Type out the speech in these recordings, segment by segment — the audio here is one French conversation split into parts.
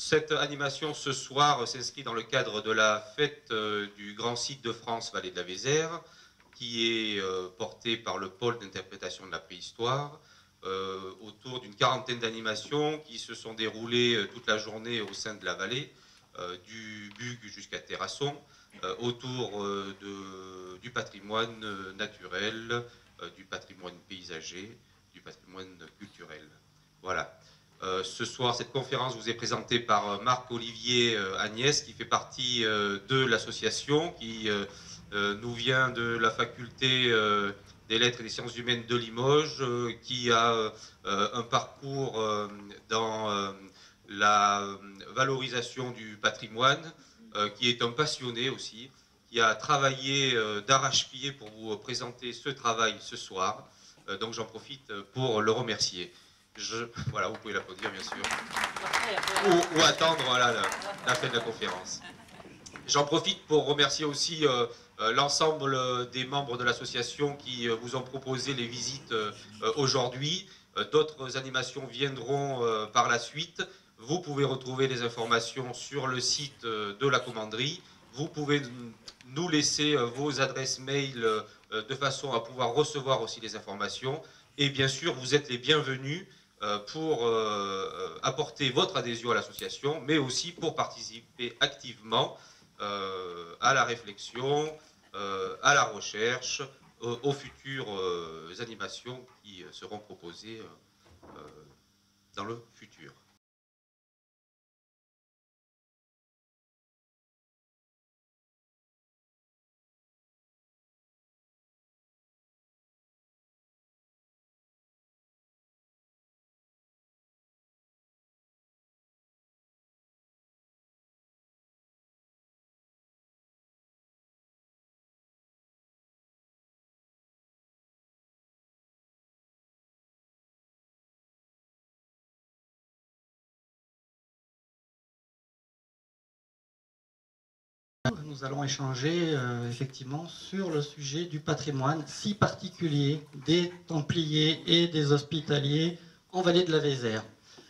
Cette animation ce soir s'inscrit dans le cadre de la fête du grand site de France Vallée de la Vézère, qui est portée par le pôle d'interprétation de la préhistoire, autour d'une quarantaine d'animations qui se sont déroulées toute la journée au sein de la vallée, du Bug jusqu'à Terrasson, autour du patrimoine naturel, du patrimoine paysager, du patrimoine culturel. Voilà. Ce soir, cette conférence vous est présentée par Marc-Olivier Agnès, qui fait partie de l'association, qui nous vient de la faculté des lettres et des sciences humaines de Limoges, qui a un parcours dans la valorisation du patrimoine, qui est un passionné aussi, qui a travaillé d'arrache-pied pour vous présenter ce travail ce soir. Donc j'en profite pour le remercier. Voilà, vous pouvez l'applaudir bien sûr. Ou attendre voilà, la fin de la conférence. J'en profite pour remercier aussi l'ensemble des membres de l'association qui vous ont proposé les visites aujourd'hui. D'autres animations viendront par la suite. Vous pouvez retrouver les informations sur le site de la commanderie. Vous pouvez nous laisser vos adresses mail de façon à pouvoir recevoir aussi les informations. Et bien sûr, vous êtes les bienvenus pour apporter votre adhésion à l'association, mais aussi pour participer activement à la réflexion, à la recherche, aux futures animations qui seront proposées dans le futur. Nous allons échanger effectivement sur le sujet du patrimoine si particulier des Templiers et des Hospitaliers en vallée de la Vézère.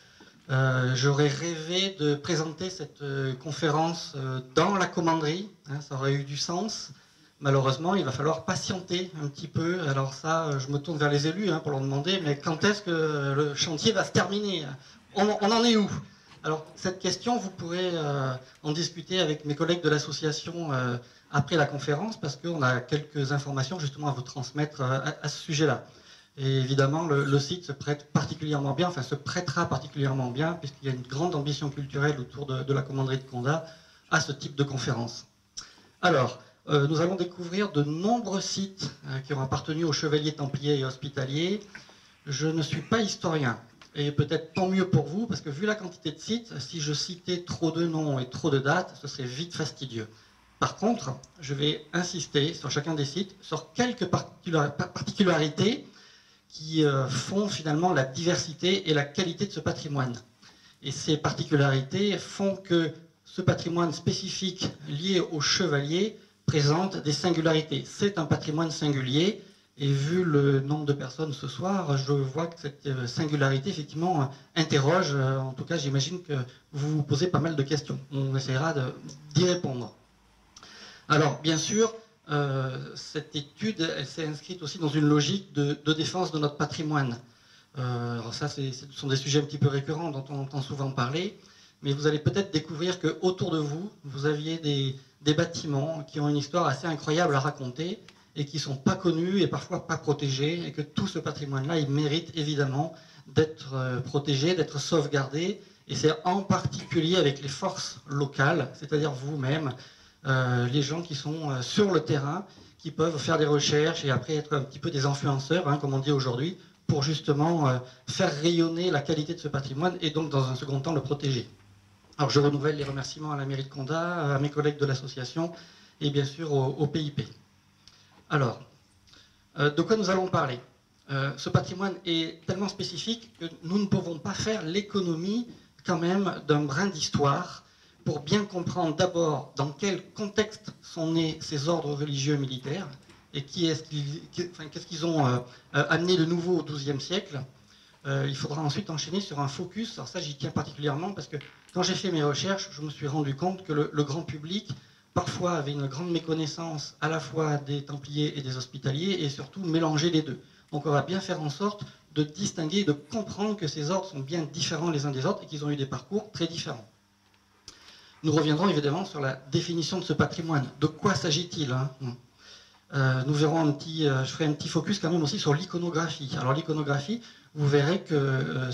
J'aurais rêvé de présenter cette conférence dans la commanderie, hein, ça aurait eu du sens. Malheureusement, il va falloir patienter un petit peu. Alors ça, je me tourne vers les élus hein, pour leur demander, mais quand est-ce que le chantier va se terminer? On en est où? Alors, cette question, vous pourrez en discuter avec mes collègues de l'association après la conférence, parce qu'on a quelques informations justement à vous transmettre à ce sujet-là. Et évidemment, le site se prête particulièrement bien, enfin se prêtera particulièrement bien, puisqu'il y a une grande ambition culturelle autour de la commanderie de Condat à ce type de conférence. Alors, nous allons découvrir de nombreux sites qui ont appartenu aux chevaliers templiers et hospitaliers. Je ne suis pas historien. Et peut-être tant mieux pour vous, parce que vu la quantité de sites, si je citais trop de noms et trop de dates, ce serait vite fastidieux. Par contre, je vais insister sur chacun des sites, sur quelques particularités qui font finalement la diversité et la qualité de ce patrimoine. Et ces particularités font que ce patrimoine spécifique lié aux chevaliers présente des singularités. C'est un patrimoine singulier. Et vu le nombre de personnes ce soir, je vois que cette singularité, effectivement, interroge. En tout cas, j'imagine que vous vous posez pas mal de questions. On essaiera d'y répondre. Alors, bien sûr, cette étude, elle s'est inscrite aussi dans une logique de défense de notre patrimoine. Alors ça, ce sont des sujets un petit peu récurrents dont on entend souvent parler. Mais vous allez peut-être découvrir qu'autour de vous, vous aviez des bâtiments qui ont une histoire assez incroyable à raconter, et qui ne sont pas connus et parfois pas protégés, et que tout ce patrimoine-là, il mérite évidemment d'être protégé, d'être sauvegardé, et c'est en particulier avec les forces locales, c'est-à-dire vous-même, les gens qui sont sur le terrain, qui peuvent faire des recherches et après être un petit peu des influenceurs, hein, comme on dit aujourd'hui, pour justement faire rayonner la qualité de ce patrimoine et donc dans un second temps le protéger. Alors je renouvelle les remerciements à la mairie de Condat, à mes collègues de l'association et bien sûr au PIP. Alors, de quoi nous allons parler? Ce patrimoine est tellement spécifique que nous ne pouvons pas faire l'économie quand même d'un brin d'histoire pour bien comprendre d'abord dans quel contexte sont nés ces ordres religieux militaires et qu'est-ce qu'ils ont amené de nouveau au XIIe siècle. il faudra ensuite enchaîner sur un focus. Alors ça, j'y tiens particulièrement parce que quand j'ai fait mes recherches, je me suis rendu compte que le grand public, parfois, avait une grande méconnaissance à la fois des Templiers et des Hospitaliers, et surtout mélanger les deux. Donc on va bien faire en sorte de distinguer et de comprendre que ces ordres sont bien différents les uns des autres et qu'ils ont eu des parcours très différents. Nous reviendrons évidemment sur la définition de ce patrimoine. De quoi s'agit-il, hein? Nous verrons je ferai un petit focus quand même aussi sur l'iconographie. Alors l'iconographie, vous verrez que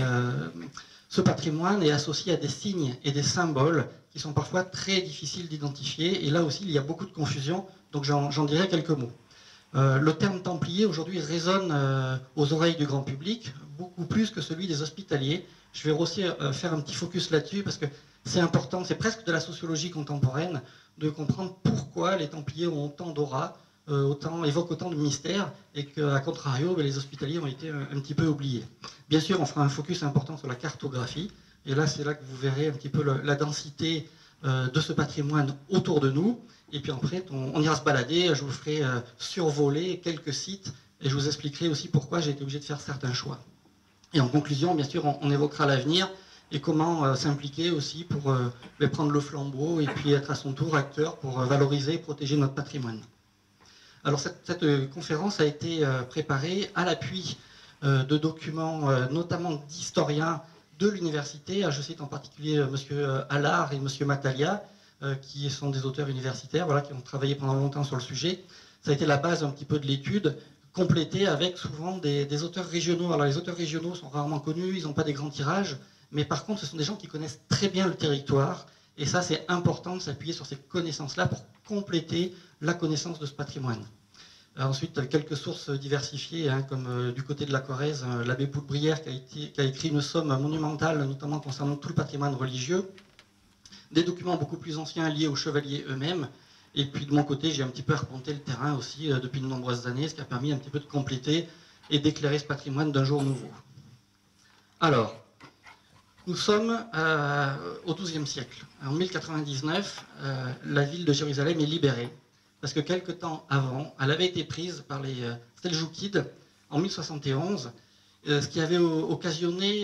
ce patrimoine est associé à des signes et des symboles qui sont parfois très difficiles d'identifier. Et là aussi, il y a beaucoup de confusion, donc j'en dirai quelques mots. Le terme templier aujourd'hui résonne aux oreilles du grand public, beaucoup plus que celui des hospitaliers. Je vais aussi faire un petit focus là-dessus parce que c'est important, c'est presque de la sociologie contemporaine de comprendre pourquoi les templiers ont autant d'aura, évoquent autant de mystères, et qu'à contrario, les hospitaliers ont été un petit peu oubliés. Bien sûr, on fera un focus important sur la cartographie, et là, c'est là que vous verrez un petit peu la densité de ce patrimoine autour de nous. Et puis après, on ira se balader, je vous ferai survoler quelques sites, et je vous expliquerai aussi pourquoi j'ai été obligé de faire certains choix. Et en conclusion, bien sûr, on évoquera l'avenir, et comment s'impliquer aussi pour prendre le flambeau, et puis être à son tour acteur pour valoriser et protéger notre patrimoine. Alors cette conférence a été préparée à l'appui de documents, notamment d'historiens de l'université. Je cite en particulier M. Allard et M. Matalia, qui sont des auteurs universitaires, voilà, qui ont travaillé pendant longtemps sur le sujet. Ça a été la base un petit peu de l'étude, complétée avec souvent des auteurs régionaux. Alors les auteurs régionaux sont rarement connus, ils n'ont pas des grands tirages, mais par contre ce sont des gens qui connaissent très bien le territoire, et ça c'est important de s'appuyer sur ces connaissances-là pour compléter la connaissance de ce patrimoine. Ensuite, quelques sources diversifiées, hein, comme du côté de la Corrèze, l'abbé Poudbrière qui a écrit une somme monumentale, notamment concernant tout le patrimoine religieux, des documents beaucoup plus anciens liés aux chevaliers eux-mêmes, et puis de mon côté, j'ai un petit peu arpenté le terrain aussi depuis de nombreuses années, ce qui a permis un petit peu de compléter et d'éclairer ce patrimoine d'un jour nouveau. Alors, nous sommes au XIIe siècle. En 1099, la ville de Jérusalem est libérée, parce que quelque temps avant, elle avait été prise par les Seljoukides en 1071, ce qui avait occasionné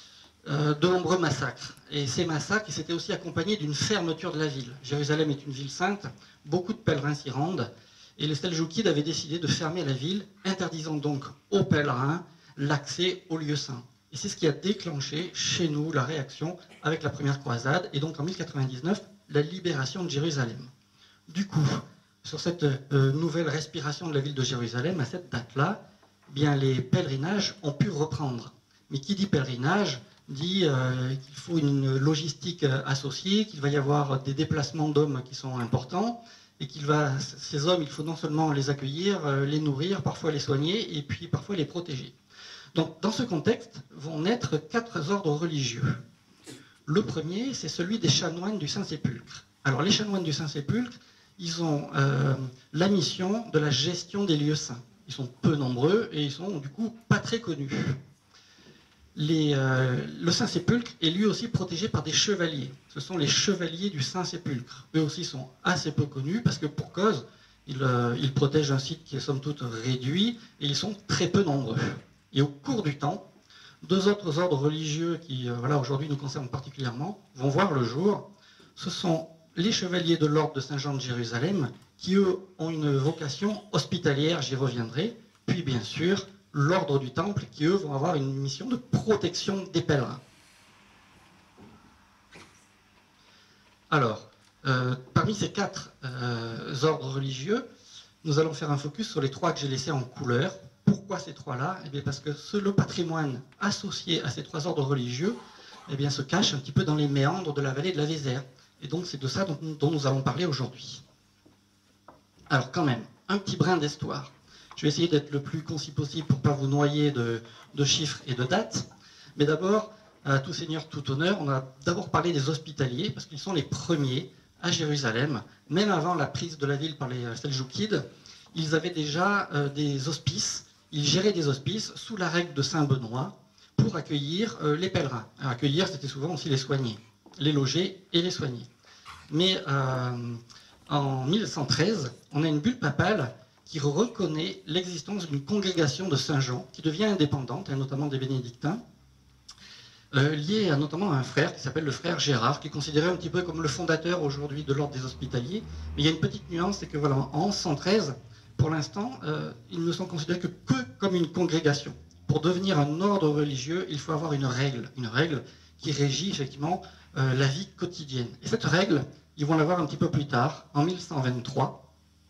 de nombreux massacres. Et ces massacres s'étaient aussi accompagnés d'une fermeture de la ville. Jérusalem est une ville sainte, beaucoup de pèlerins s'y rendent, et les Seljoukides avaient décidé de fermer la ville, interdisant donc aux pèlerins l'accès aux lieux saints. Et c'est ce qui a déclenché chez nous la réaction avec la première croisade, et donc en 1099, la libération de Jérusalem. Du coup, sur cette nouvelle respiration de la ville de Jérusalem, à cette date-là, eh bien, les pèlerinages ont pu reprendre. Mais qui dit pèlerinage dit qu'il faut une logistique associée, qu'il va y avoir des déplacements d'hommes qui sont importants, et ces hommes, il faut non seulement les accueillir, les nourrir, parfois les soigner, et puis parfois les protéger. Donc, dans ce contexte, vont naître 4 ordres religieux. Le premier, c'est celui des chanoines du Saint-Sépulcre. Alors, les chanoines du Saint-Sépulcre, ils ont la mission de la gestion des lieux saints. Ils sont peu nombreux et ils sont du coup pas très connus. Le Saint-Sépulcre est lui aussi protégé par des chevaliers. Ce sont les chevaliers du Saint-Sépulcre. Eux aussi sont assez peu connus parce que pour cause, ils protègent un site qui est somme toute réduit et ils sont très peu nombreux. Et au cours du temps, 2 autres ordres religieux qui aujourd'hui nous concernent particulièrement vont voir le jour. Ce sont les chevaliers de l'ordre de Saint-Jean de Jérusalem, qui eux ont une vocation hospitalière, j'y reviendrai, puis bien sûr l'ordre du Temple, qui eux vont avoir une mission de protection des pèlerins. Alors, parmi ces 4 ordres religieux, nous allons faire un focus sur les 3 que j'ai laissés en couleur. Pourquoi ces 3-là? Eh bien parce que le patrimoine associé à ces 3 ordres religieux se cache un petit peu dans les méandres de la vallée de la Vézère. Et donc c'est de ça dont nous allons parler aujourd'hui. Alors quand même, un petit brin d'histoire. Je vais essayer d'être le plus concis possible pour ne pas vous noyer de chiffres et de dates. Mais d'abord, à tout seigneur, tout honneur, on a d'abord parlé des hospitaliers, parce qu'ils sont les premiers à Jérusalem. Même avant la prise de la ville par les Seljoukides, ils avaient déjà des hospices. Ils géraient des hospices sous la règle de Saint-Benoît pour accueillir les pèlerins. Alors, accueillir, c'était souvent aussi les soigner, les loger et les soigner. Mais en 1113, on a une bulle papale qui reconnaît l'existence d'une congrégation de Saint-Jean qui devient indépendante, et notamment des bénédictins, liée notamment à un frère qui s'appelle le frère Gérard, qui est considéré un petit peu comme le fondateur aujourd'hui de l'ordre des Hospitaliers. Mais il y a une petite nuance, c'est que voilà, en 1113, pour l'instant, ils ne sont considérés que comme une congrégation. Pour devenir un ordre religieux, il faut avoir une règle qui régit effectivement la vie quotidienne. Et cette règle, ils vont la voir un petit peu plus tard, en 1123,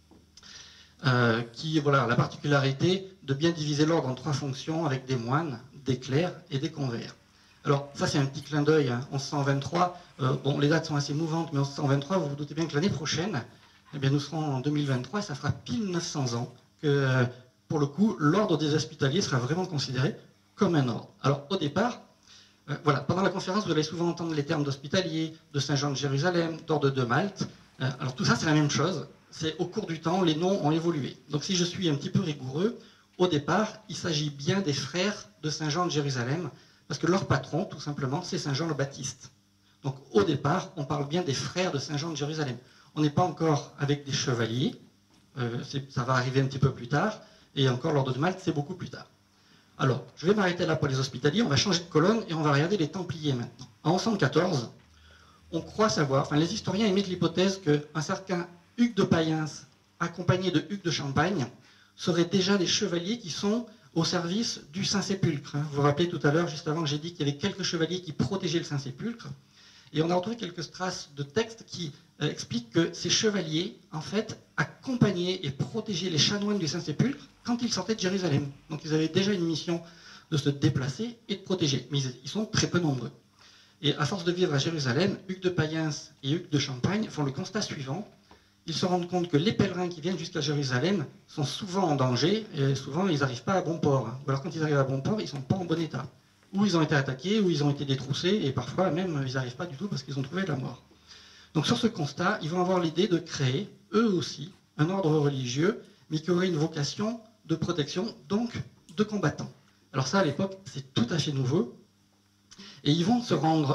qui voilà, la particularité de bien diviser l'ordre en 3 fonctions avec des moines, des clercs et des convers. Alors ça c'est un petit clin d'œil, hein, 1123, bon les dates sont assez mouvantes, mais 1123, vous vous doutez bien que l'année prochaine, eh bien, nous serons en 2023 et ça fera pile 900 ans que, pour le coup, l'ordre des Hospitaliers sera vraiment considéré comme un ordre. Alors au départ, voilà, pendant la conférence, vous allez souvent entendre les termes d'Hospitalier, de Saint-Jean de Jérusalem, d'ordre de Malte. Alors tout ça, c'est la même chose. C'est au cours du temps, les noms ont évolué. Donc si je suis un petit peu rigoureux, au départ, il s'agit bien des frères de Saint-Jean de Jérusalem, parce que leur patron, tout simplement, c'est Saint-Jean le Baptiste. Donc au départ, on parle bien des frères de Saint-Jean de Jérusalem. On n'est pas encore avec des chevaliers, ça va arriver un petit peu plus tard, et encore l'ordre de Malte, c'est beaucoup plus tard. Alors, je vais m'arrêter là pour les Hospitaliers, on va changer de colonne et on va regarder les Templiers maintenant. En 1114, on croit savoir, enfin les historiens émettent l'hypothèse qu'un certain Hugues de Payens, accompagné de Hugues de Champagne, seraient déjà des chevaliers qui sont au service du Saint-Sépulcre. Vous vous rappelez tout à l'heure, juste avant, que j'ai dit qu'il y avait quelques chevaliers qui protégeaient le Saint-Sépulcre. Et on a retrouvé quelques traces de textes qui expliquent que ces chevaliers, en fait, accompagnaient et protégeaient les chanoines du Saint-Sépulcre quand ils sortaient de Jérusalem. Donc ils avaient déjà une mission de se déplacer et de protéger. Mais ils sont très peu nombreux. Et à force de vivre à Jérusalem, Hugues de Payens et Hugues de Champagne font le constat suivant. Ils se rendent compte que les pèlerins qui viennent jusqu'à Jérusalem sont souvent en danger, et souvent ils n'arrivent pas à bon port. Ou alors quand ils arrivent à bon port, ils ne sont pas en bon état. Ou ils ont été attaqués, ou ils ont été détroussés, et parfois même ils n'arrivent pas du tout parce qu'ils ont trouvé la mort. Donc sur ce constat, ils vont avoir l'idée de créer, eux aussi, un ordre religieux, mais qui aurait une vocation de protection, donc de combattants. Alors ça, à l'époque, c'est tout à fait nouveau. Et ils vont se rendre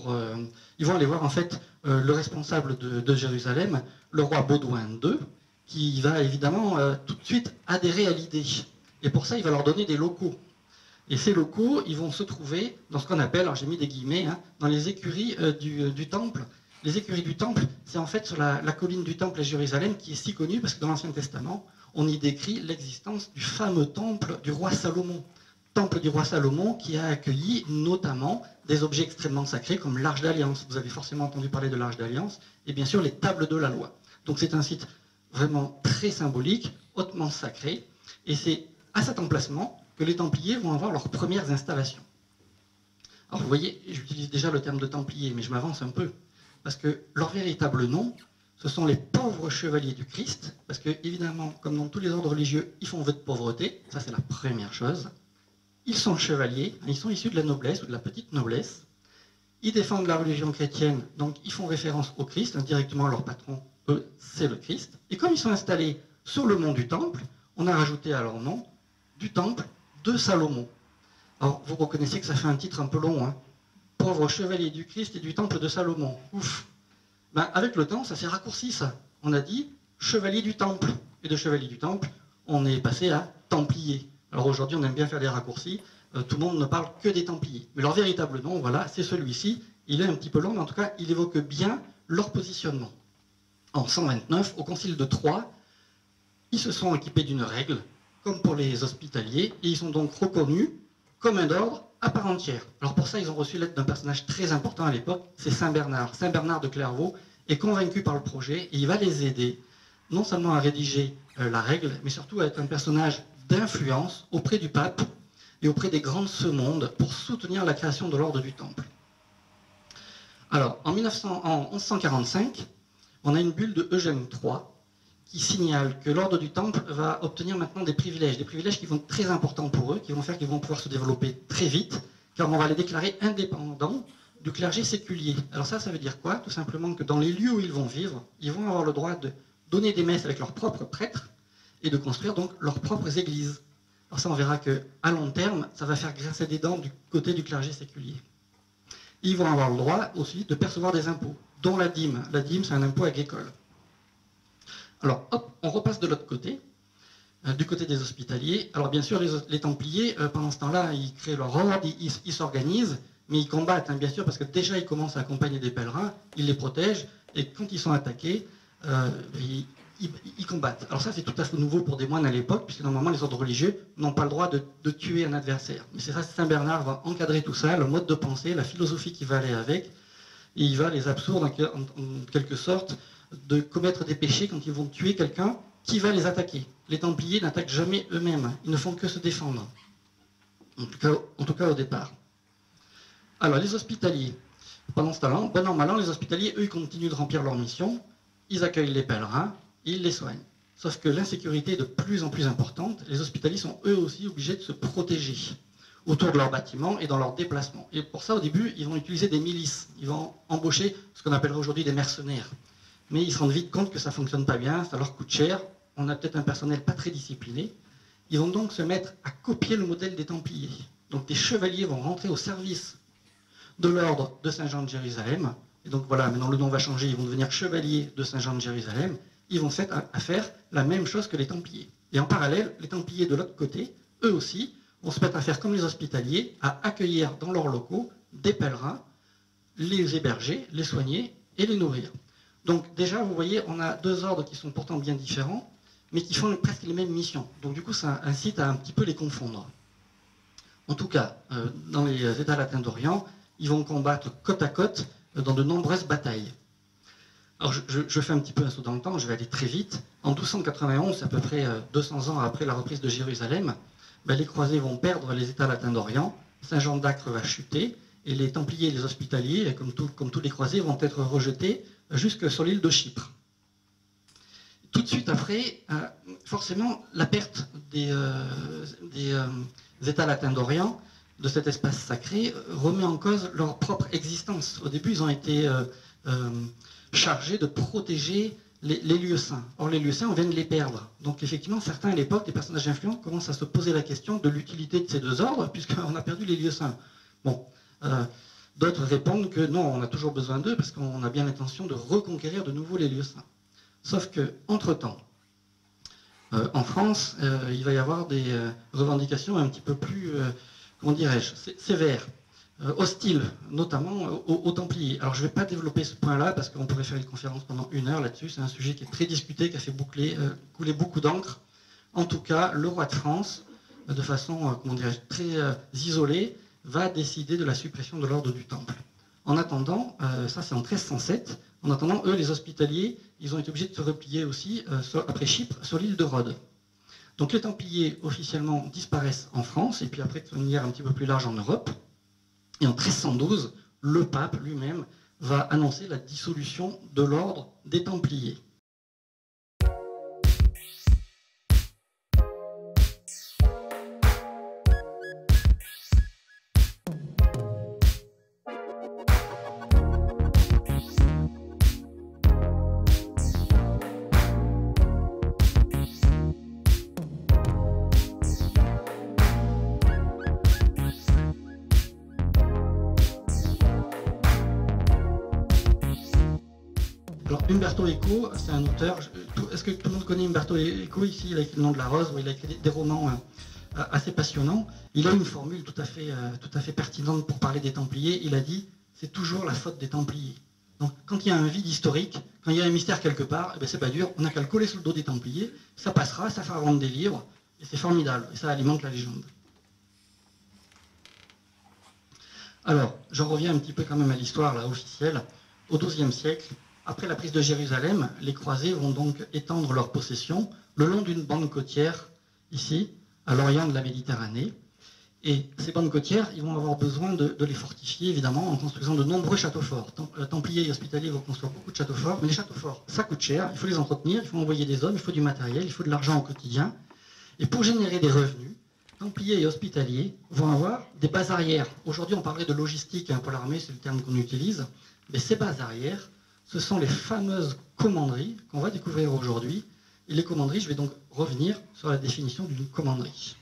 ils vont aller voir en fait le responsable de Jérusalem, le roi Baudouin II, qui va évidemment tout de suite adhérer à l'idée. Et pour ça, il va leur donner des locaux. Et ces locaux, ils vont se trouver dans ce qu'on appelle, alors j'ai mis des guillemets, hein, dans les écuries du temple. Les écuries du temple, c'est en fait sur la colline du temple à Jérusalem qui est si connue parce que dans l'Ancien Testament, on y décrit l'existence du fameux temple du roi Salomon. Temple du roi Salomon qui a accueilli notamment des objets extrêmement sacrés comme l'Arche d'Alliance. Vous avez forcément entendu parler de l'Arche d'Alliance, et bien sûr les tables de la loi. Donc c'est un site vraiment très symbolique, hautement sacré, et c'est à cet emplacement que les Templiers vont avoir leurs premières installations. Alors vous voyez, j'utilise déjà le terme de Templier, mais je m'avance un peu, parce que leur véritable nom, ce sont les pauvres chevaliers du Christ, parce que évidemment, comme dans tous les ordres religieux, ils font vœu de pauvreté, ça c'est la première chose. Ils sont chevaliers, ils sont issus de la noblesse ou de la petite noblesse. Ils défendent la religion chrétienne, donc ils font référence au Christ, indirectement leur patron, eux, c'est le Christ. Et comme ils sont installés sur le mont du Temple, on a rajouté à leur nom du Temple de Salomon. Alors vous reconnaissez que ça fait un titre un peu long, hein. Pauvres chevaliers du Christ et du Temple de Salomon. Ouf. Ben, avec le temps, ça s'est raccourci ça. On a dit chevalier du Temple. Et de chevalier du Temple, on est passé à Templier. Alors aujourd'hui, on aime bien faire des raccourcis. Tout le monde ne parle que des Templiers. Mais leur véritable nom, voilà, c'est celui-ci. Il est un petit peu long, mais en tout cas, il évoque bien leur positionnement. En 129, au Concile de Troyes, ils se sont équipés d'une règle, comme pour les Hospitaliers, et ils sont donc reconnus comme un ordre à part entière. Alors pour ça, ils ont reçu l'aide d'un personnage très important à l'époque, c'est Saint Bernard. Saint Bernard de Clairvaux est convaincu par le projet, et il va les aider, non seulement à rédiger la règle, mais surtout à être un personnage d'influence auprès du pape et auprès des grands de ce monde pour soutenir la création de l'ordre du Temple. Alors, en 1145, on a une bulle de Eugène III qui signale que l'ordre du Temple va obtenir maintenant des privilèges qui vont être très importants pour eux, qui vont faire qu'ils vont pouvoir se développer très vite, car on va les déclarer indépendants du clergé séculier. Alors ça veut dire quoi? Tout simplement que dans les lieux où ils vont vivre, ils vont avoir le droit de donner des messes avec leurs propres prêtres, et de construire donc leurs propres églises. Alors ça, on verra qu'à long terme, ça va faire grincer des dents du côté du clergé séculier. Ils vont avoir le droit aussi de percevoir des impôts, dont la dîme. La dîme, c'est un impôt agricole. Alors, hop, on repasse de l'autre côté. du côté des hospitaliers. Alors bien sûr, les Templiers, pendant ce temps-là, ils créent leur ordre, ils s'organisent, mais ils combattent, hein, bien sûr, parce que déjà ils commencent à accompagner des pèlerins, ils les protègent, et quand ils sont attaqués, ils combattent. Alors ça, c'est tout à fait nouveau pour des moines à l'époque, puisque normalement les ordres religieux n'ont pas le droit de tuer un adversaire. Mais c'est ça, Saint Bernard va encadrer tout ça, le mode de pensée, la philosophie qui va aller avec, et il va les absoudre en quelque sorte de commettre des péchés quand ils vont tuer quelqu'un qui va les attaquer. Les Templiers n'attaquent jamais eux-mêmes, ils ne font que se défendre, en tout cas au départ. Alors les hospitaliers, pendant ce temps-là, bon an, mal an, les hospitaliers, eux, ils continuent de remplir leur mission, ils accueillent les pèlerins, ils les soignent. Sauf que l'insécurité est de plus en plus importante, les hospitaliers sont eux aussi obligés de se protéger autour de leurs bâtiments et dans leurs déplacements. Et pour ça, au début, ils vont utiliser des milices, ils vont embaucher ce qu'on appellerait aujourd'hui des mercenaires. Mais ils se rendent vite compte que ça ne fonctionne pas bien, ça leur coûte cher, on a peut-être un personnel pas très discipliné. Ils vont donc se mettre à copier le modèle des Templiers. Donc des chevaliers vont rentrer au service de l'ordre de Saint-Jean de Jérusalem. Et donc voilà, maintenant le nom va changer, ils vont devenir chevaliers de Saint-Jean de Jérusalem. Ils vont se mettre à faire la même chose que les Templiers. Et en parallèle, les Templiers de l'autre côté, eux aussi, vont se mettre à faire comme les hospitaliers, à accueillir dans leurs locaux des pèlerins, les héberger, les soigner et les nourrir. Donc déjà, vous voyez, on a deux ordres qui sont pourtant bien différents, mais qui font presque les mêmes missions. Donc du coup, ça incite à un petit peu les confondre. En tout cas, dans les États latins d'Orient, ils vont combattre côte à côte dans de nombreuses batailles. Alors je fais un petit peu un saut dans le temps, je vais aller très vite. En 1291, à peu près 200 ans après la reprise de Jérusalem, les croisés vont perdre les États latins d'Orient, Saint-Jean d'Acre va chuter, et les Templiers et les Hospitaliers, comme tous les croisés, vont être rejetés jusque sur l'île de Chypre. Tout de suite après, forcément, la perte des États latins d'Orient, de cet espace sacré, remet en cause leur propre existence. Au début, ils ont été chargés de protéger les lieux saints. Or, les lieux saints, on vient de les perdre. Donc, effectivement, certains à l'époque, des personnages influents, commencent à se poser la question de l'utilité de ces deux ordres, puisqu'on a perdu les lieux saints. Bon, d'autres répondent que non, on a toujours besoin d'eux, parce qu'on a bien l'intention de reconquérir de nouveau les lieux saints. Sauf que, entre-temps, en France, il va y avoir des revendications un petit peu plus, comment dirais-je, sévères, hostiles, notamment aux Templiers. Alors je ne vais pas développer ce point-là, parce qu'on pourrait faire une conférence pendant 1 heure là-dessus, c'est un sujet qui est très discuté, qui a fait couler beaucoup d'encre. En tout cas, le roi de France, de façon, comment dirais-je, très isolée, va décider de la suppression de l'ordre du Temple. En attendant, ça c'est en 1307, en attendant, eux, les hospitaliers, ils ont été obligés de se replier aussi, après Chypre, sur l'île de Rhodes. Donc les Templiers, officiellement, disparaissent en France, et puis après, de manière un petit peu plus large en Europe. Et en 1312, le pape lui-même va annoncer la dissolution de l'ordre des Templiers. Alors Umberto Eco, c'est un auteur. Est-ce que tout le monde connaît Umberto Eco ici? Il a écrit Le Nom de la Rose, où il a écrit des romans assez passionnants. Il a une formule tout à fait pertinente pour parler des Templiers. Il a dit, c'est toujours la faute des Templiers. Donc quand il y a un vide historique, quand il y a un mystère quelque part, c'est pas dur, on n'a qu'à le coller sur le dos des Templiers, ça passera, ça fera vendre des livres, et c'est formidable, et ça alimente la légende. Alors, j'en reviens un petit peu quand même à l'histoire là, officielle. Au XIIe siècle, après la prise de Jérusalem, les croisés vont donc étendre leurs possessions le long d'une bande côtière, ici, à l'orient de la Méditerranée. Et ces bandes côtières, ils vont avoir besoin de les fortifier, évidemment, en construisant de nombreux châteaux forts. Templiers et Hospitaliers vont construire beaucoup de châteaux forts, mais les châteaux forts, ça coûte cher, il faut les entretenir, il faut envoyer des hommes, il faut du matériel, il faut de l'argent au quotidien. Et pour générer des revenus, Templiers et Hospitaliers vont avoir des bases arrières. Aujourd'hui, on parlerait de logistique pour l'armée, c'est le terme qu'on utilise. Mais ces bases arrières, ce sont les fameuses commanderies qu'on va découvrir aujourd'hui. Et les commanderies, je vais donc revenir sur la définition d'une commanderie.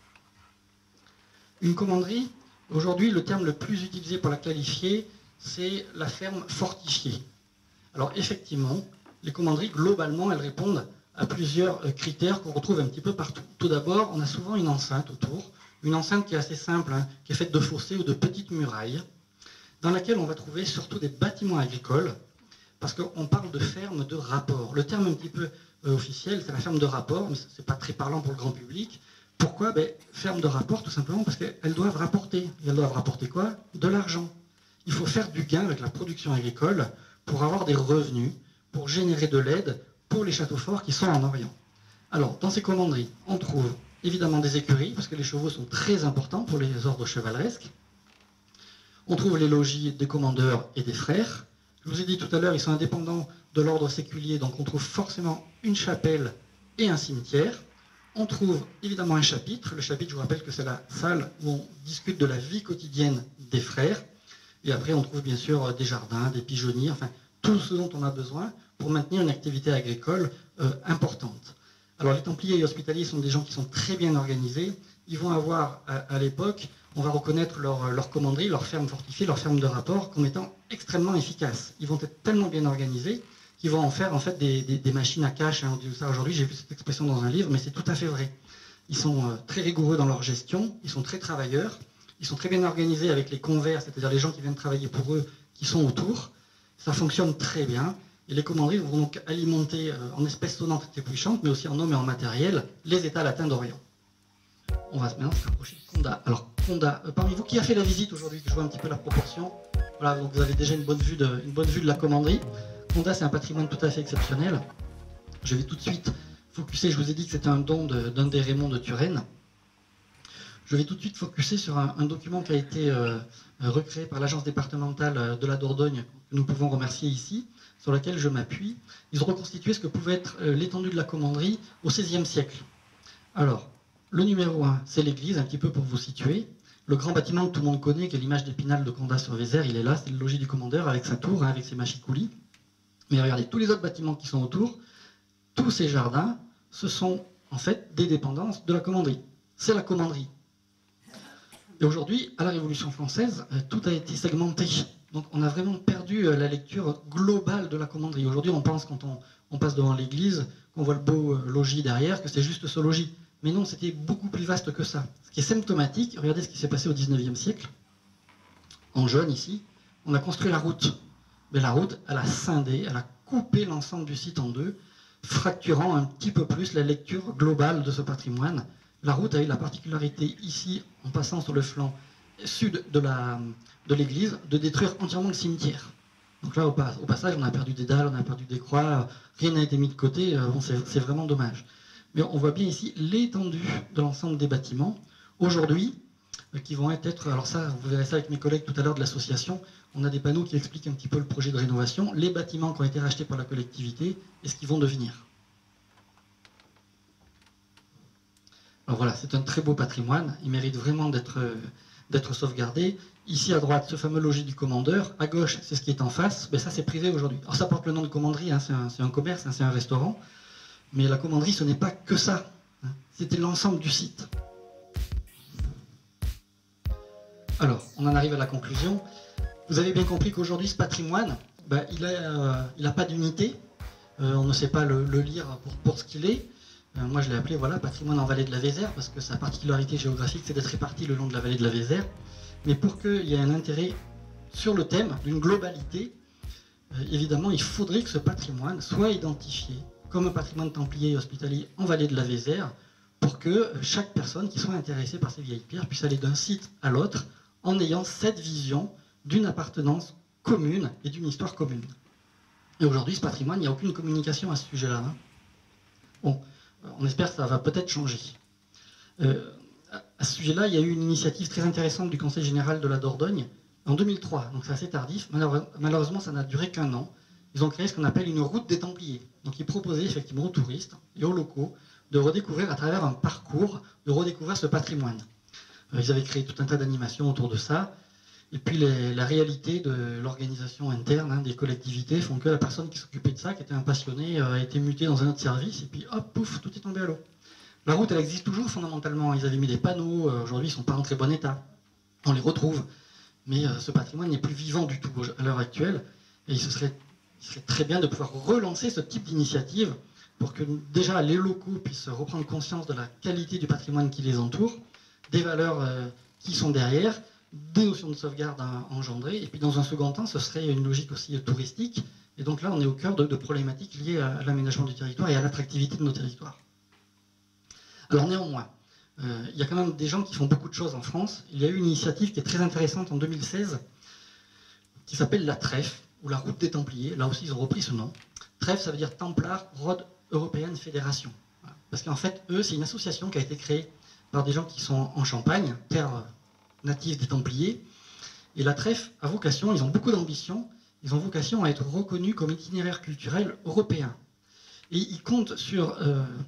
Une commanderie, aujourd'hui, le terme le plus utilisé pour la qualifier, c'est la ferme fortifiée. Alors effectivement, les commanderies, globalement, elles répondent à plusieurs critères qu'on retrouve un petit peu partout. Tout d'abord, on a souvent une enceinte autour, une enceinte qui est assez simple, hein, qui est faite de fossés ou de petites murailles, dans laquelle on va trouver surtout des bâtiments agricoles, parce qu'on parle de ferme de rapport. Le terme un petit peu officiel, c'est la ferme de rapport, mais ce n'est pas très parlant pour le grand public. Pourquoi? Ferme de rapport, tout simplement parce qu'elles doivent rapporter. Et elles doivent rapporter quoi? De l'argent. Il faut faire du gain avec la production agricole pour avoir des revenus, pour générer de l'aide pour les châteaux forts qui sont en Orient. Alors, dans ces commanderies, on trouve évidemment des écuries, parce que les chevaux sont très importants pour les ordres chevaleresques. On trouve les logis des commandeurs et des frères. Je vous ai dit tout à l'heure, ils sont indépendants de l'ordre séculier, donc on trouve forcément une chapelle et un cimetière. On trouve évidemment un chapitre. Le chapitre, je vous rappelle que c'est la salle où on discute de la vie quotidienne des frères. Et après, on trouve bien sûr des jardins, des pigeonniers, enfin, tout ce dont on a besoin pour maintenir une activité agricole importante. Alors, les Templiers et Hospitaliers sont des gens qui sont très bien organisés. Ils vont avoir, à l'époque, on va reconnaître leur commanderie, leur ferme fortifiée, leur ferme de rapport comme étant extrêmement efficaces. Ils vont être tellement bien organisés qu'ils vont en faire en fait des machines à cash. Hein, on dit ça aujourd'hui, j'ai vu cette expression dans un livre, mais c'est tout à fait vrai. Ils sont très rigoureux dans leur gestion, ils sont très travailleurs, ils sont très bien organisés avec les convers, c'est-à-dire les gens qui viennent travailler pour eux, qui sont autour. Ça fonctionne très bien. Et les commanderies vont donc alimenter en espèces sonnantes et puissantes, mais aussi en hommes et en matériel, les États latins d'Orient. On va maintenant se rapprocher de Condat. Alors, Condat, parmi vous, qui a fait la visite aujourd'hui, que je vois un petit peu la proportion? Voilà, donc vous avez déjà une bonne vue de la commanderie. Condat, c'est un patrimoine tout à fait exceptionnel. Je vais tout de suite focuser, je vous ai dit que c'était un don d'un des Raymond de Turenne. Je vais tout de suite focuser sur un document qui a été recréé par l'agence départementale de la Dordogne, que nous pouvons remercier ici, sur laquelle je m'appuie. Ils ont reconstitué ce que pouvait être l'étendue de la commanderie au XVIe siècle. Alors, le numéro 1, c'est l'église, un petit peu pour vous situer. Le grand bâtiment que tout le monde connaît, qui est l'image d'Épinal de Condat-sur-Vézère, il est là, c'est le logis du commandeur avec sa tour, hein, avec ses machicoulis. Mais regardez, tous les autres bâtiments qui sont autour, tous ces jardins, ce sont en fait des dépendances de la commanderie. C'est la commanderie. Et aujourd'hui, à la Révolution française, tout a été segmenté. Donc on a vraiment perdu la lecture globale de la commanderie. Aujourd'hui, on pense, quand on passe devant l'église, qu'on voit le beau logis derrière, que c'est juste ce logis. Mais non, c'était beaucoup plus vaste que ça. Ce qui est symptomatique, regardez ce qui s'est passé au XIXe siècle. En jaune, ici, on a construit la route. Mais la route, elle a scindé, elle a coupé l'ensemble du site en deux, fracturant un petit peu plus la lecture globale de ce patrimoine. La route a eu la particularité ici, en passant sur le flanc sud de l'église, de détruire entièrement le cimetière. Donc là, au passage, on a perdu des dalles, on a perdu des croix, rien n'a été mis de côté, bon, c'est vraiment dommage. Mais on voit bien ici l'étendue de l'ensemble des bâtiments. Aujourd'hui, qui vont être, alors ça, vous verrez ça avec mes collègues tout à l'heure de l'association, on a des panneaux qui expliquent un petit peu le projet de rénovation, les bâtiments qui ont été rachetés par la collectivité et ce qu'ils vont devenir. Alors voilà, c'est un très beau patrimoine, il mérite vraiment d'être sauvegardé. Ici à droite, ce fameux logis du commandeur, à gauche, c'est ce qui est en face, mais ça c'est privé aujourd'hui. Alors ça porte le nom de commanderie, hein, c'est un commerce, hein, c'est un restaurant, mais la commanderie ce n'est pas que ça, hein, c'était l'ensemble du site. Alors, on en arrive à la conclusion. Vous avez bien compris qu'aujourd'hui, ce patrimoine, il n'a pas d'unité. On ne sait pas le lire pour ce qu'il est. Moi, je l'ai appelé patrimoine en vallée de la Vézère, parce que sa particularité géographique, c'est d'être réparti le long de la vallée de la Vézère. Mais pour qu'il y ait un intérêt sur le thème d'une globalité, évidemment, il faudrait que ce patrimoine soit identifié comme un patrimoine templier et hospitalier en vallée de la Vézère, pour que chaque personne qui soit intéressée par ces vieilles pierres puisse aller d'un site à l'autre en ayant cette vision d'une appartenance commune et d'une histoire commune. Et aujourd'hui, ce patrimoine, il n'y a aucune communication à ce sujet-là. Hein. Bon, on espère que ça va peut-être changer. À ce sujet-là, il y a eu une initiative très intéressante du Conseil général de la Dordogne en 2003, donc c'est assez tardif. Malheureusement, ça n'a duré qu'un an. Ils ont créé ce qu'on appelle une route des Templiers. Donc ils proposaient effectivement aux touristes et aux locaux de redécouvrir à travers un parcours, de redécouvrir ce patrimoine. Ils avaient créé tout un tas d'animations autour de ça. Et puis la réalité de l'organisation interne des collectivités font que la personne qui s'occupait de ça, qui était un passionné, a été mutée dans un autre service, et puis hop, pouf, tout est tombé à l'eau. La route, elle existe toujours fondamentalement. Ils avaient mis des panneaux, aujourd'hui ils ne sont pas en très bon état. On les retrouve. Mais ce patrimoine n'est plus vivant du tout à l'heure actuelle. Et il serait très bien de pouvoir relancer ce type d'initiative pour que déjà les locaux puissent reprendre conscience de la qualité du patrimoine qui les entoure, des valeurs qui sont derrière, des notions de sauvegarde engendrées, et puis dans un second temps, ce serait une logique aussi touristique, et donc là on est au cœur de problématiques liées à l'aménagement du territoire et à l'attractivité de nos territoires. Alors néanmoins, il y a quand même des gens qui font beaucoup de choses en France. Il y a eu une initiative qui est très intéressante en 2016, qui s'appelle la TREF, ou la Route des Templiers. Là aussi, ils ont repris ce nom. TREF, ça veut dire Templar Road European Federation. Voilà. Parce qu'en fait, eux, c'est une association qui a été créée par des gens qui sont en Champagne, terre native des Templiers. Et la TREF a vocation, ils ont beaucoup d'ambition, ils ont vocation à être reconnus comme itinéraire culturel européen. Et ils comptent sur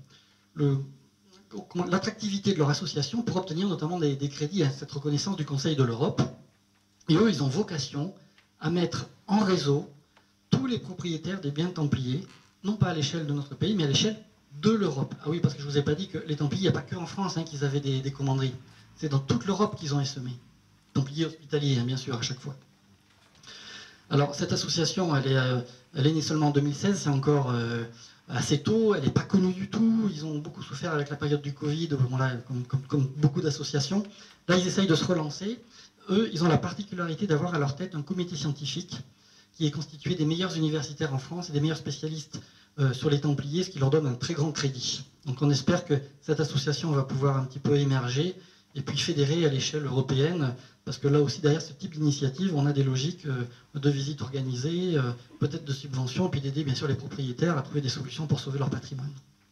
l'attractivité de leur association pour obtenir notamment des crédits à cette reconnaissance du Conseil de l'Europe. Et eux, ils ont vocation à mettre en réseau tous les propriétaires des biens templiers, non pas à l'échelle de notre pays, mais à l'échelle de l'Europe. Ah oui, parce que je ne vous ai pas dit que les Templiers, il n'y a pas que en France qu'ils avaient des commanderies. C'est dans toute l'Europe qu'ils ont essaimé. Templiers hospitaliers, bien sûr, à chaque fois. Alors, cette association, elle est née seulement en 2016, c'est encore assez tôt, elle n'est pas connue du tout, ils ont beaucoup souffert avec la période du Covid, voilà, comme beaucoup d'associations. Là, ils essayent de se relancer. Eux, ils ont la particularité d'avoir à leur tête un comité scientifique qui est constitué des meilleurs universitaires en France et des meilleurs spécialistes sur les Templiers, ce qui leur donne un très grand crédit. Donc on espère que cette association va pouvoir un petit peu émerger et puis fédérer à l'échelle européenne, parce que là aussi, derrière ce type d'initiative, on a des logiques de visites organisées, peut-être de subventions, et puis d'aider bien sûr les propriétaires à trouver des solutions pour sauver leur patrimoine.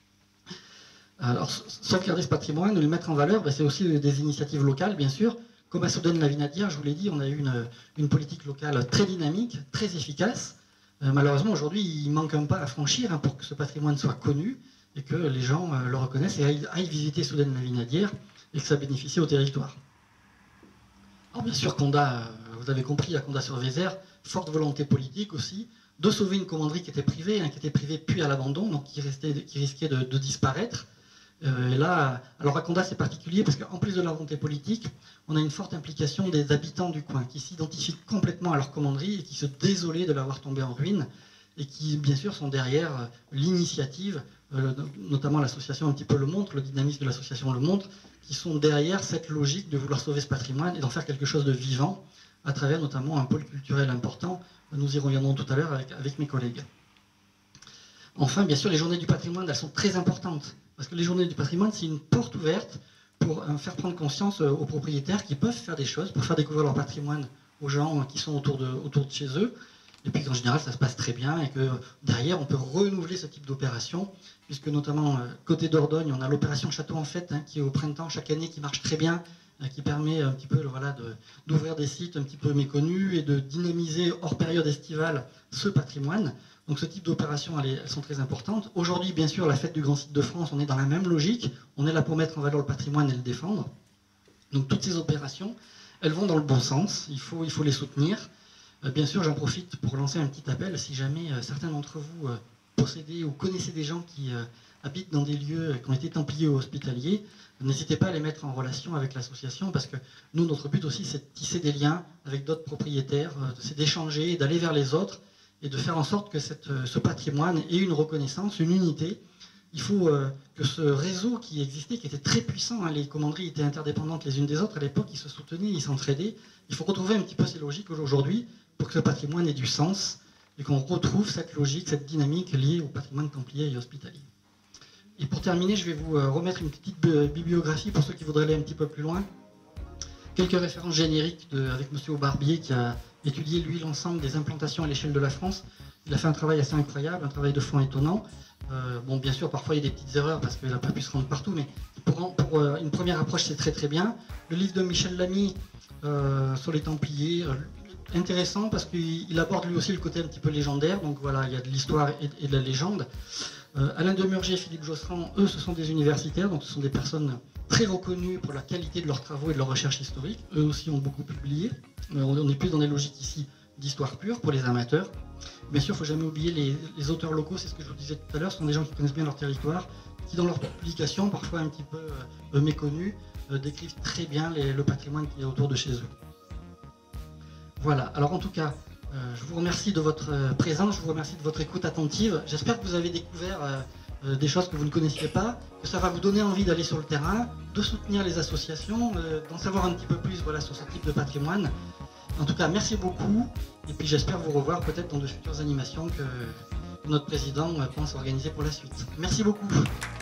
Alors, sauvegarder ce patrimoine, le mettre en valeur, c'est aussi des initiatives locales, bien sûr. Comme à Soudaine-la-Vinadière, je vous l'ai dit, on a eu une politique locale très dynamique, très efficace. Malheureusement, aujourd'hui, il manque un pas à franchir pour que ce patrimoine soit connu et que les gens le reconnaissent et aillent visiter Soudaine-la-Vinadière et que ça bénéficie au territoire. Alors bien sûr, Condat, vous avez compris, à Condat-sur-Vézère, forte volonté politique aussi, de sauver une commanderie qui était privée puis à l'abandon, donc qui risquait de disparaître. Et là, alors à Condat c'est particulier parce qu'en plus de la volonté politique, on a une forte implication des habitants du coin qui s'identifient complètement à leur commanderie et qui se désolaient de l'avoir tombée en ruine et qui bien sûr sont derrière l'initiative, notamment l'association un petit peu le montre, le dynamisme de l'association le montre, qui sont derrière cette logique de vouloir sauver ce patrimoine et d'en faire quelque chose de vivant à travers notamment un pôle culturel important. Nous y reviendrons tout à l'heure avec mes collègues. Enfin, bien sûr, les journées du patrimoine, elles sont très importantes. Parce que les journées du patrimoine, c'est une porte ouverte pour faire prendre conscience aux propriétaires qui peuvent faire des choses, pour faire découvrir leur patrimoine aux gens qui sont autour de chez eux. Et puis qu'en général, ça se passe très bien et que derrière, on peut renouveler ce type d'opération. Puisque notamment, côté Dordogne, on a l'opération Château en Fête qui est au printemps chaque année, qui marche très bien, qui permet un petit peu d'ouvrir des sites un petit peu méconnus et de dynamiser hors période estivale ce patrimoine. Donc ce type d'opérations, elles sont très importantes. Aujourd'hui, bien sûr, la fête du Grand Site de France, on est dans la même logique. On est là pour mettre en valeur le patrimoine et le défendre. Donc toutes ces opérations, elles vont dans le bon sens. Il faut les soutenir. Bien sûr, j'en profite pour lancer un petit appel. Si jamais certains d'entre vous possédez ou connaissez des gens qui habitent dans des lieux qui ont été templiers ou hospitaliers, n'hésitez pas à les mettre en relation avec l'association parce que nous, notre but aussi, c'est de tisser des liens avec d'autres propriétaires, c'est d'échanger, d'aller vers les autres et de faire en sorte que ce patrimoine ait une reconnaissance, une unité. Il faut que ce réseau qui existait, qui était très puissant, les commanderies étaient interdépendantes les unes des autres, à l'époque ils se soutenaient, ils s'entraidaient, il faut retrouver un petit peu ces logiques aujourd'hui pour que ce patrimoine ait du sens et qu'on retrouve cette logique, cette dynamique liée au patrimoine templier et hospitalier. Et pour terminer, je vais vous remettre une petite bibliographie pour ceux qui voudraient aller un petit peu plus loin. Quelques références génériques avec M. Aubarbier qui a étudié, lui, l'ensemble des implantations à l'échelle de la France. Il a fait un travail assez incroyable, un travail de fond étonnant. Bon, bien sûr, parfois il y a des petites erreurs parce qu'il n'a pas pu se rendre partout, mais pour une première approche, c'est très très bien. Le livre de Michel Lamy sur les Templiers, intéressant parce qu'il aborde lui aussi le côté un petit peu légendaire, donc voilà, il y a de l'histoire et de la légende. Alain Demurger et Philippe Josserand, eux, ce sont des universitaires, donc ce sont des personnes très reconnues pour la qualité de leurs travaux et de leur recherche historique. Eux aussi ont beaucoup publié. On est plus dans des logiques ici d'histoire pure pour les amateurs. Bien sûr, il ne faut jamais oublier les auteurs locaux, c'est ce que je vous disais tout à l'heure, ce sont des gens qui connaissent bien leur territoire, qui dans leurs publications, parfois un petit peu méconnues, décrivent très bien le patrimoine qui est autour de chez eux. Voilà, alors en tout cas, je vous remercie de votre présence, je vous remercie de votre écoute attentive. J'espère que vous avez découvert des choses que vous ne connaissiez pas, que ça va vous donner envie d'aller sur le terrain, de soutenir les associations, d'en savoir un petit peu plus voilà, sur ce type de patrimoine. En tout cas, merci beaucoup, et puis j'espère vous revoir peut-être dans de futures animations que notre président pense organiser pour la suite. Merci beaucoup.